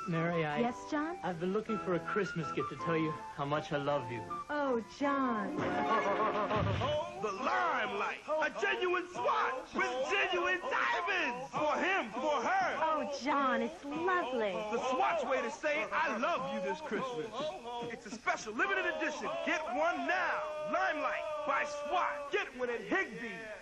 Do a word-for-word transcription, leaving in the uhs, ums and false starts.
Mary, I... Yes, John? I've been looking for a Christmas gift to tell you how much I love you. Oh, John. The Limelight, a genuine swatch with genuine diamonds. For him, for her. Oh, John, it's lovely. The Swatch way to say I love you this Christmas. It's a special limited edition. Get one now. Limelight by Swatch. Get one at Higbee's.